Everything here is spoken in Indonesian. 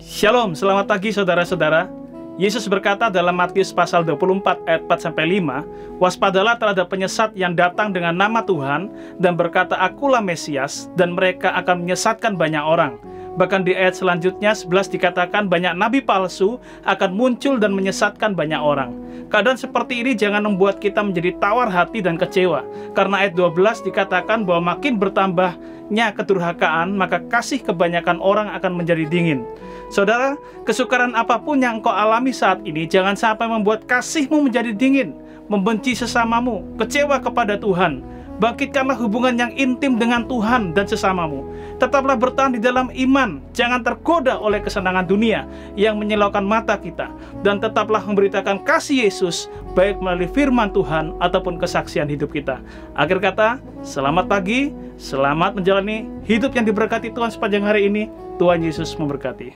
Shalom, selamat pagi saudara-saudara. Yesus berkata dalam Matius pasal 24 ayat 4-5, "Waspadalah terhadap penyesat yang datang dengan nama Tuhan dan berkata, Akulah Mesias, dan mereka akan menyesatkan banyak orang." Bahkan di ayat selanjutnya 11 dikatakan banyak nabi palsu akan muncul dan menyesatkan banyak orang. Keadaan seperti ini jangan membuat kita menjadi tawar hati dan kecewa. Karena ayat 12 dikatakan bahwa makin bertambahnya kedurhakaan, maka kasih kebanyakan orang akan menjadi dingin. Saudara, kesukaran apapun yang engkau alami saat ini, jangan sampai membuat kasihmu menjadi dingin, membenci sesamamu, kecewa kepada Tuhan. Bangkitkanlah hubungan yang intim dengan Tuhan dan sesamamu. Tetaplah bertahan di dalam iman, jangan tergoda oleh kesenangan dunia yang menyilaukan mata kita. Dan tetaplah memberitakan kasih Yesus, baik melalui firman Tuhan ataupun kesaksian hidup kita. Akhir kata, selamat pagi, selamat menjalani hidup yang diberkati Tuhan sepanjang hari ini. Tuhan Yesus memberkati.